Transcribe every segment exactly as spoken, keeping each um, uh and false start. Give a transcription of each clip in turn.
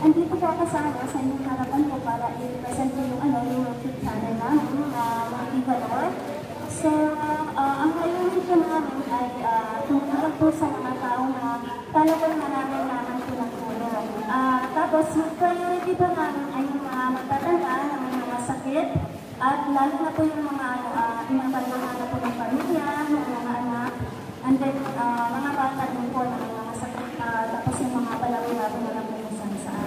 andito po ako sa, ano, sa inyong harapan po para i-present po yung, ano, yung YouTube channel namin, uh, mga Divalor. So, uh, ang layunin po namin ay uh, tumulong po sa mga tao na talagang nangangailangan po ng tulong. Uh, tapos, yung priority po namin ay yung mga matatanda na may mga sakit, at lalo na po yung mga uh, inabandahan na po ng pamilya, ng mga anak, and then uh, mga bata din po na may mga sakit, uh, tapos yung mga palawin-lawin na lang po kung saan.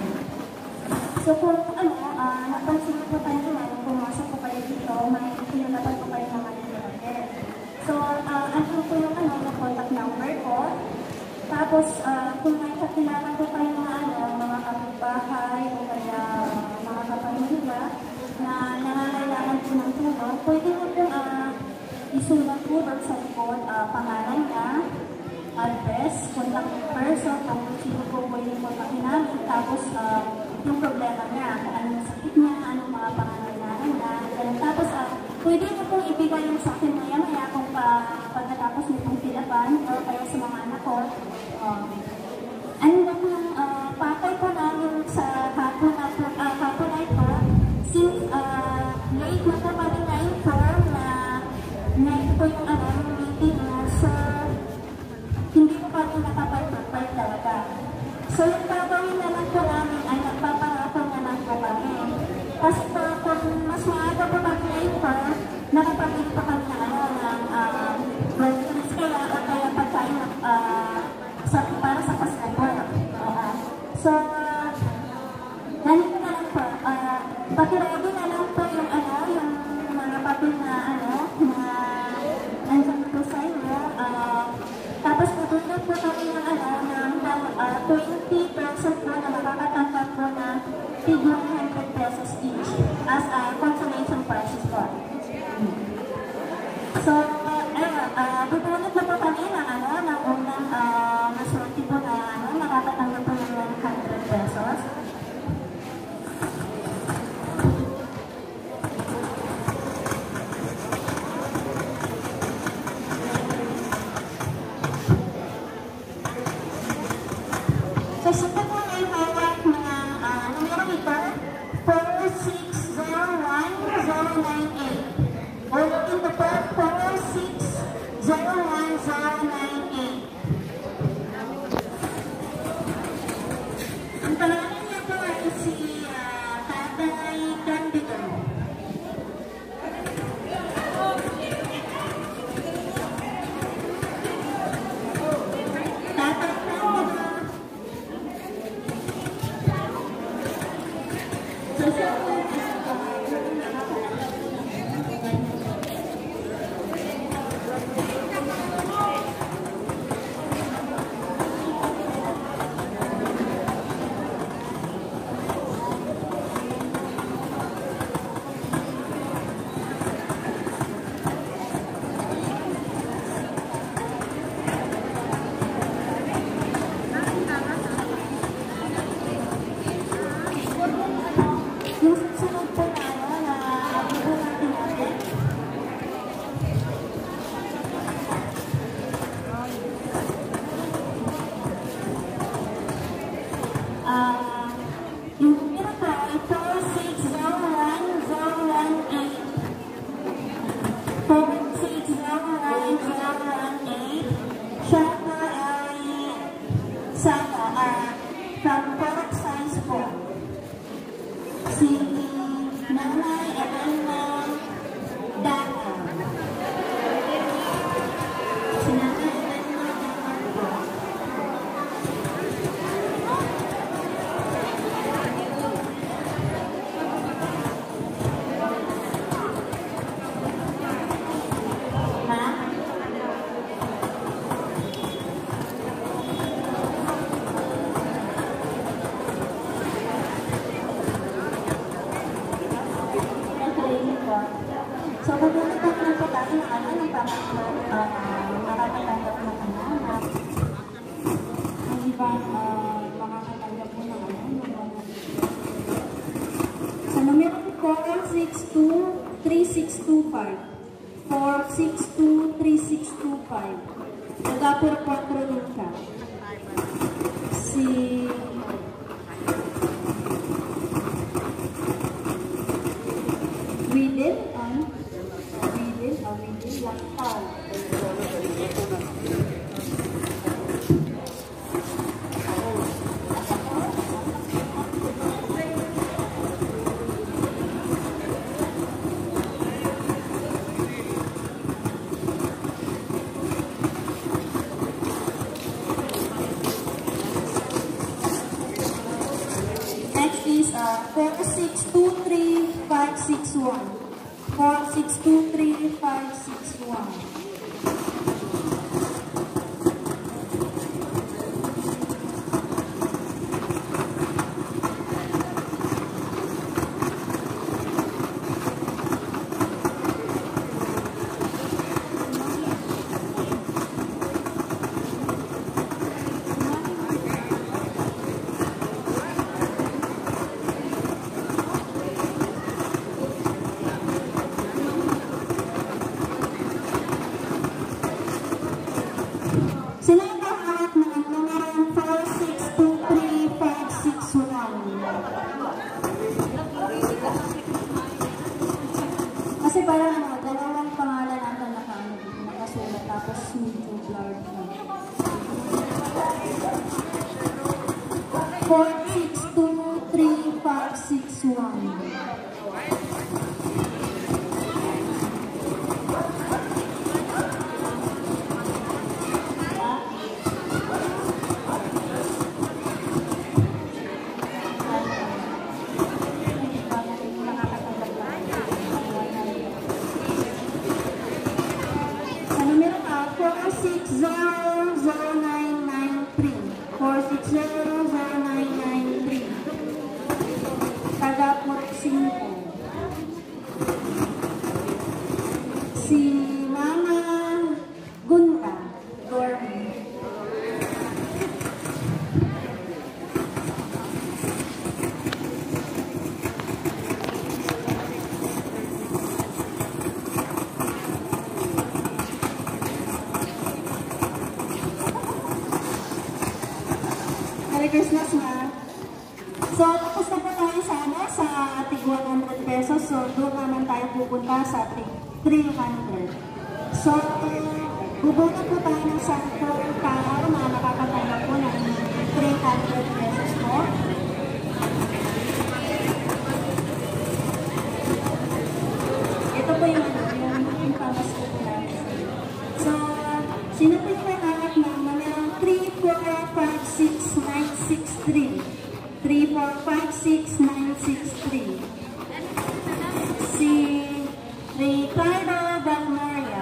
So kung ano, uh, napansin po tayo naman, kung pumasok po kayo dito, may pinatapan po kayo ng mga nilagay. So, uh, ano po yung ano, yung contact number ko. Tapos, uh, kung may kakilala po kayo mga ano, mga kapitbahay, o kaya uh, mga kapamilya, na nangangailangan po ng tulong, pwede mo po uh, isulat po doon sa likod, uh, pangalan niya, address, contact person, kung sino po pwede po pakinamit, tapos uh, yung problema niya, kung anong sakit niya, anong mga pangangailangan niya, ganun. Tapos uh, pwede mo pong ibigay yung sa akin maya-maya kung pa, pagkatapos mo pong tilapan, o kaya sa mga anak ko. Uh, ano lang yung uh, patay po namin sa hapon at uh, hapon ay po, since uh, late na po kami na-inform na na ito po yung ano, meeting na, so hindi po kami nakapag-prepare talaga. So yung gagawin na lang po namin ay nagpaparapon na lang po kami. Kasi po, kung mas maaga po kami na-inform, nakapagin po kami na ano, ng uh, groceries kaya o kaya pagkain uh, sa, para sa Pasko po. Uh, so, uh, ganito na lang po. Uh, Pakiready na lang po yung ano, yung mga papel na ano, na andyan po sa inyo. Uh, tapos tutulog po kami ng ano, ng uh, twenty pesos po na makakatanggap po na one hundred pesos each as a uh, consolation prizes po. So, uh, ayun, uh, tutulog na po kami ng ano, ng unang uh, masurti po na ano, makakatanggap po ng one hundred pesos. So, sundan po na yung hawak mga uh, numero ito, four six zero one zero nine eight. Ulitin ito po, four six zero one zero nine eight. Ang pangalan niya po ay si uh, Tatay Candido. So, magandang lang po tayo ng ano, ng pangatlo, uh, makakatanggap ng anak. Ang iba, uh, makakatanggap po ng ano, sa numero ko, four six two three six two five. four six two three six two five. Nag-apur quattro din ka. Si next is uh, four six two three five six one. four six two three five six one. Sila yung kahawak ng numerong four six two three five six one. Kasi parang ano, dalawang pangalan ata nakasulat tapos medyo blurred na. four six two three five six one. four six zero zero nine nine three. four six zero zero nine nine three. Taga Porcino. Si Mama Gunta. Dormitory. Merry Christmas na. So, tapos na po tayo sa ano, sa tig one hundred pesos. So, doon naman tayo pupunta sa tig three hundred. So, bubunot po tayo ng sample tao na nakakatanggap po ng three hundred pesos po. Ito po yung ano, yung, yung pamas po po natin. So, sino po yung nakalap na numerong three four five six nine six three. three four five six nine six three. Si Ricardo Bagmaria.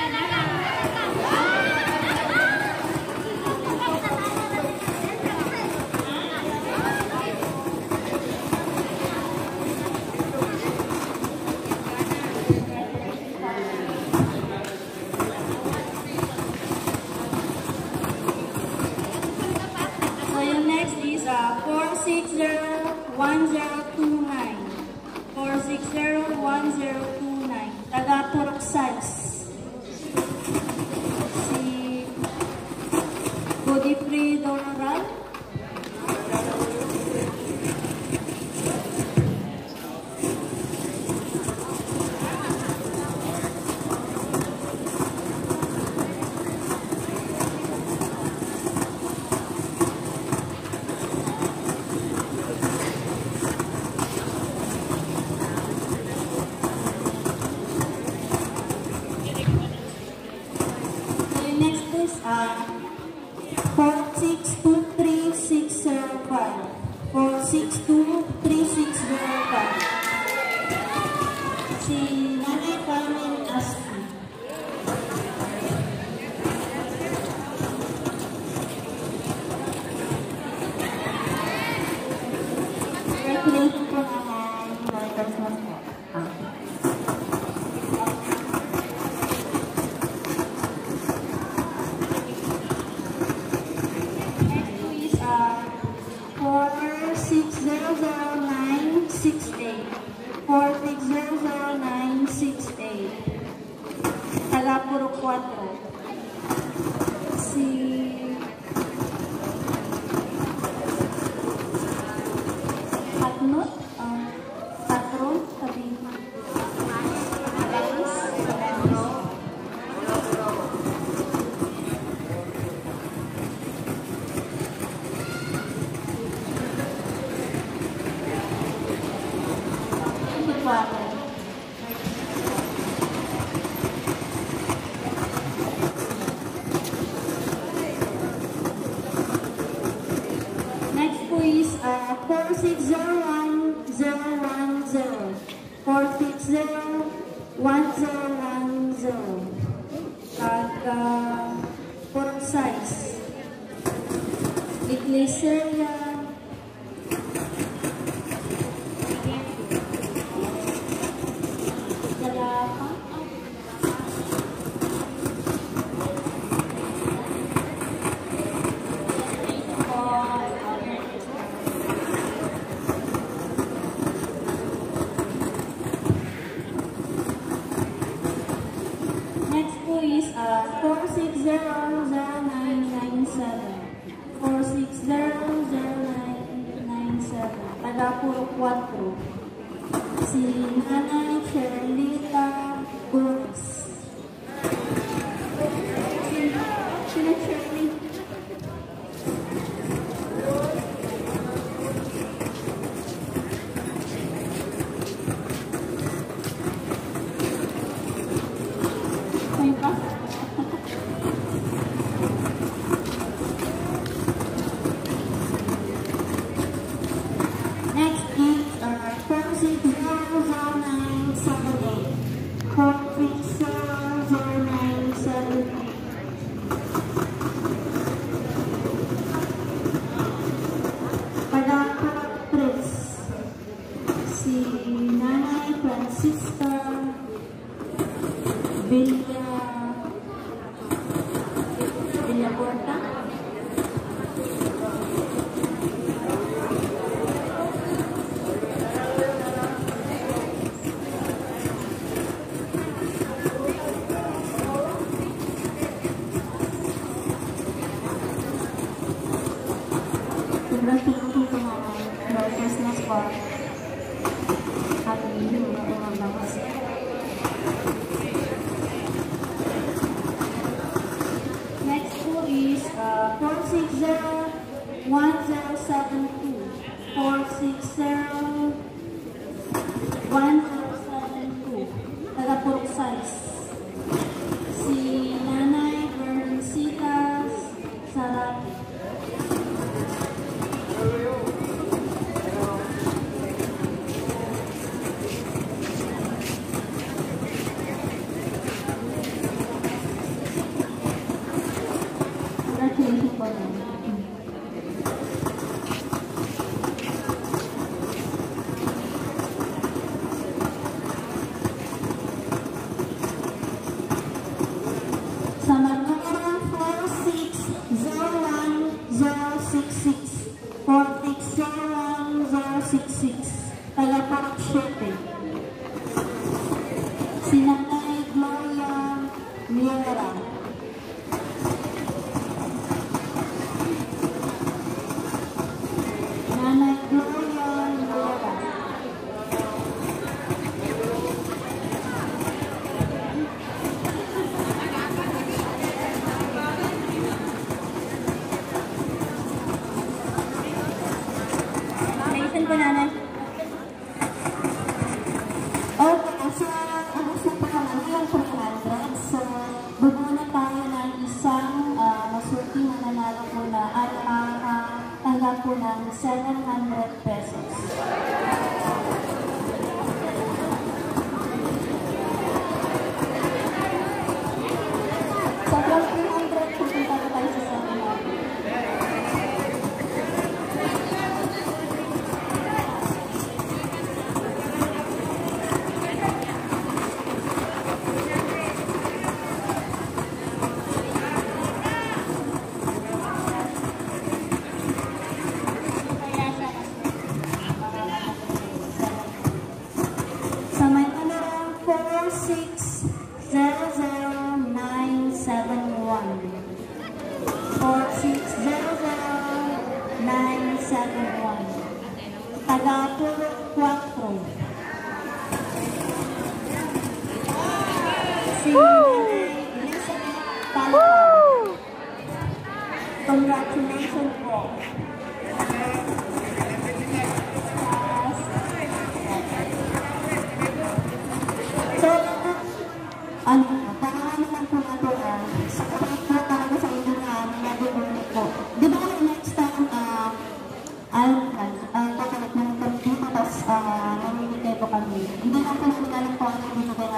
four six zero one zero two nine. four six zero one zero two nine. Taga Purok Size. Si Godifrey Donoran. four six two three six zero five. four six two three six zero five. Si Nanay Carmen Aspi. Calculation po naman. Merry Christmas po. six zero zero nine six eight. four six zero zero nine six eight. Taga Puro Cuatro. Si Patnot, uh, Patron, sabi mo. six zero one zero one zero. four six zero one zero one zero. Taga Port Size. Iglesia. Next po is uh, four six zero zero nine nine seven. four six zero zero nine nine seven. Taga Puro Cuatro. Si Nanay Cherlita Gurus. Sino Cherlita? Next is uh, four six zero zero nine seven eight. four six zero zero nine seven eight. Pagkakapres. Si Nanay Francisca Villa Villa Porta. Congratulations po naman. Merry Christmas po. Happy New Year po naman. Next po is uh, four six zero one zero seven two. four six zero one zero seven two. Taga Port Size. Si Nanay Berncitas Sarati. Congratulations po naman. Sa mga four six zero one zero six six. four six zero one zero six six. Taga Park Shipping. Si Nanay Gloria Miera. Nanay Gloria Miera. Naisan po, Nanay. Okay, so ano sa pangalan yung three hundred. So, bubuo na tayo ng isang uh, masuki na nanalo po na at makatanggap po ng seven hundred pesos. So, from three hundred, pupunta po tayo sa seven hundred. Sa may numero four six zero zero nine seven one. four six zero zero nine seven one. Taga Puro Cuatro. Si Elizabeth Palma. Congratulations po. So, ano, parang lang po natin uh, sa kapatid po talaga sa inyo na nag-work po. Di ba next time, uh, I'll, uh, uh,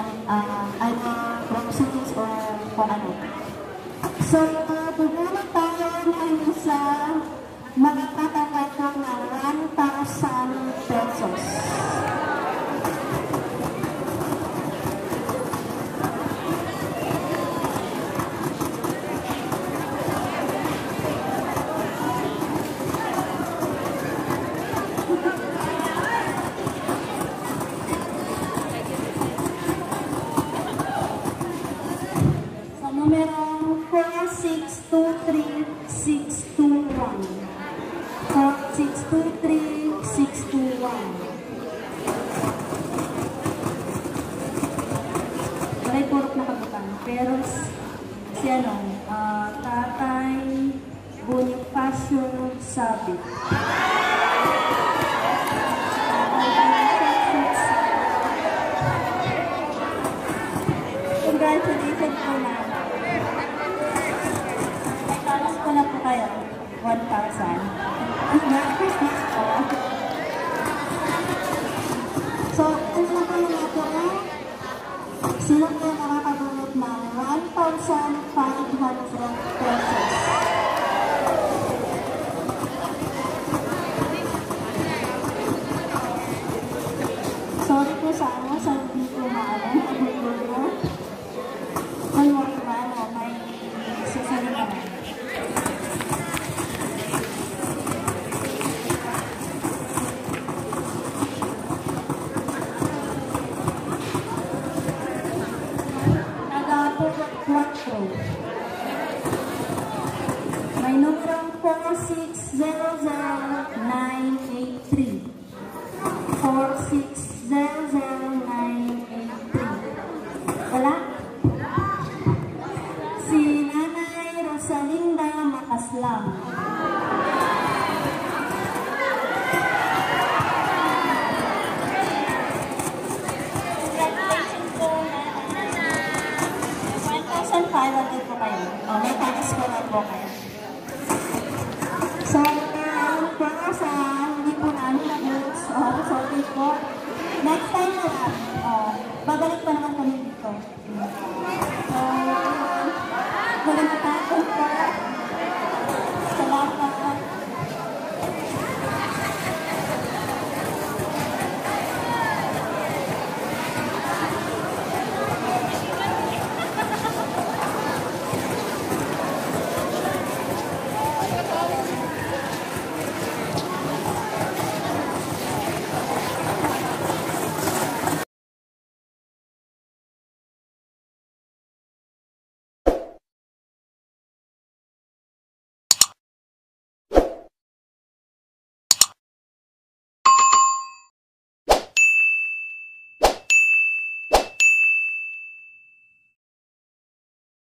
uh, either groceries or kung ano. So, uh, pupunod tayo ngayon sa magkakatanggap ng one thousand pesos. Numero four six two three six two one. four six two three six two one. Maray purok na kabutang. Pero si ano, uh, Tatay Bonifacio Sabit. Congratulations po na. Ko na po kayo, one thousand. Merry Christmas po. So, kung na po na po eh, sino po nakakabunot ng one thousand five hundred pesos? Sorry po sa ano, sa hindi po maalam, pag-gulo. Kung mo po ano, may sasalita na. May numerong four six zero zero nine eight three. four six zero zero nine eight three. Wala? Si Nanay Rosalinda Makaslam. one thousand five hundred po kayo. O, may takas ko na po kayo. So, uh, po sa hindi po namin na-books. O, sorry po. Next time,